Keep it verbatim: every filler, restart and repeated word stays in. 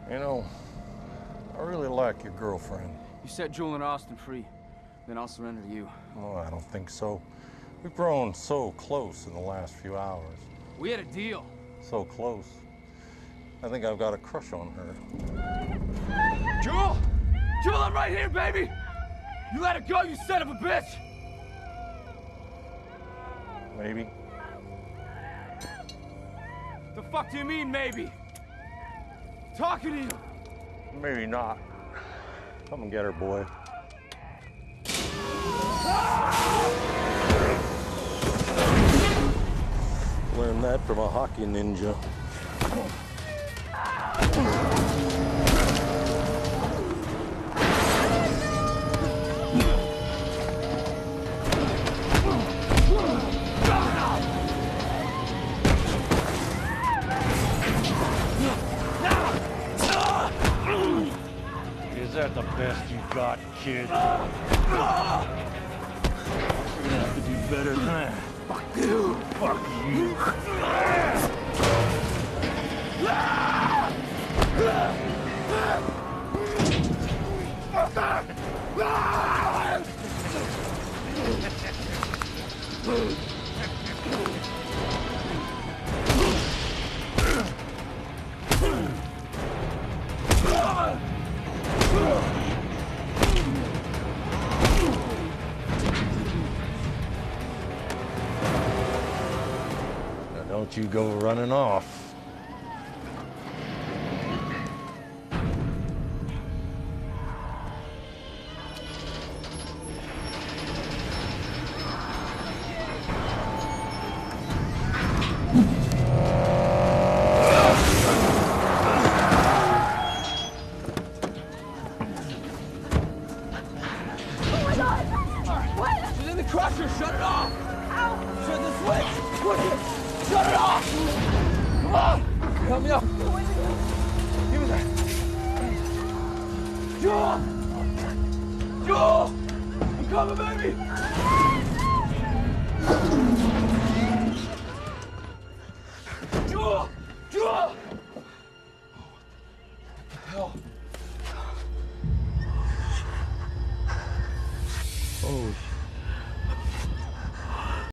You know, I really like your girlfriend. You set Jewel and Austin free, then I'll surrender to you. Oh, I don't think so. We've grown so close in the last few hours. We had a deal. So close. I think I've got a crush on her. Jewel! Jewel, I'm right here, baby! You let it go, you son of a bitch! Maybe. The fuck do you mean, maybe? Talking to you! Maybe not. Come and get her, boy. Learned that from a hockey ninja. Is that the best you got, kid? You're gonna have to do better than that. Fuck you! Fuck you! Now don't you go running off. Crusher, shut it off! Ow! Shut the switch! Push it! Shut it off! Come on! Help me up! Give me that! Jewel! Jewel! I'm coming, baby!